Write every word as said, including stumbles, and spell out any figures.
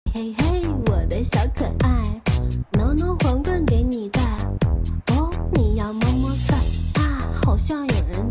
嘿嘿，我的小可爱，挠挠皇冠给你戴。哦，你要么么哒啊，好像有人